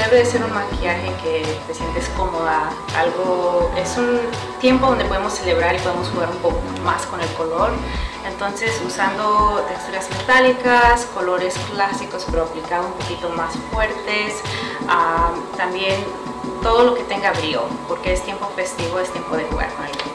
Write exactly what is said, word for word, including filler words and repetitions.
debe de ser un maquillaje que te sientes cómoda, algo, es un tiempo donde podemos celebrar y podemos jugar un poco más con el color. Entonces, usando texturas metálicas, colores clásicos pero aplicados un poquito más fuertes, uh, también todo lo que tenga brillo, porque es tiempo festivo, es tiempo de jugar con el color.